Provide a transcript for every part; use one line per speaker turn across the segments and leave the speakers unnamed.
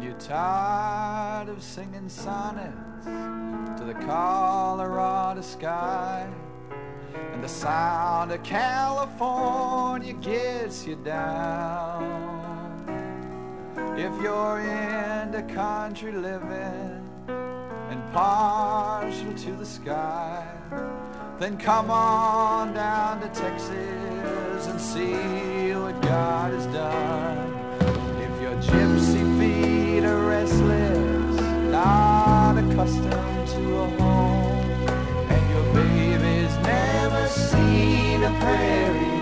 you're tired of singing sonnets to the Colorado sky, and the sound of California gets you down. If you're into country living and partial to the sky, then come on down to Texas and see what God has done. If your gypsy feet are restless, not accustomed to a home, and your baby's never seen a prairie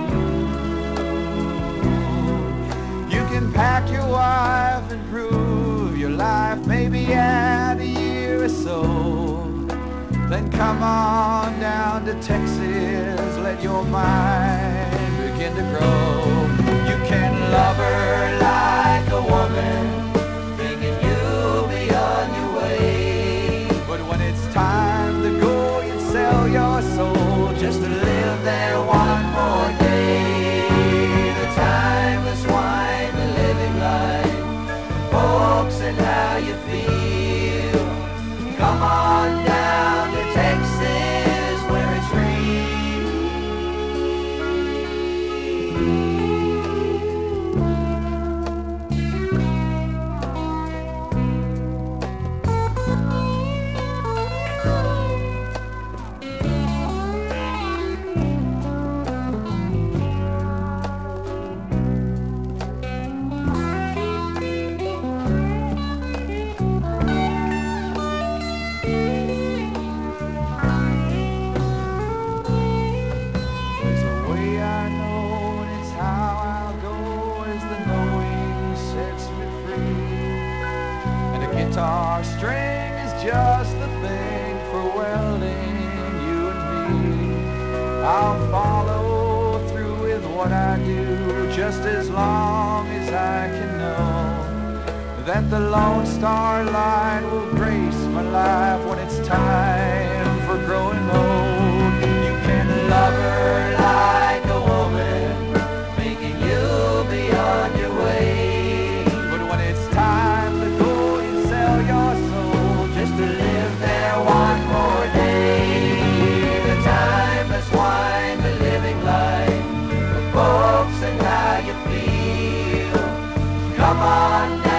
moon, you can pack your wife and prove your life maybe add a year or so. Then come on down to Texas, let your mind begin to grow. You can love her like a woman, thinking you'll be on your way. But when it's time to go, you sell your soul just to live there one more day. The timeless wine, the living life, folks, and how you feel. Come on down to Texas where it's free. Guitar string is just the thing for welding you and me. I'll follow through with what I do just as long as I can know that the Lone Star Line will grace my life when it's time for growing old. You can love her like a woman, thinking you'll be on your way. But when it's time to go, your soul just to live there one more day. The timeless wine, the living life, the folks and how you feel. Come on down.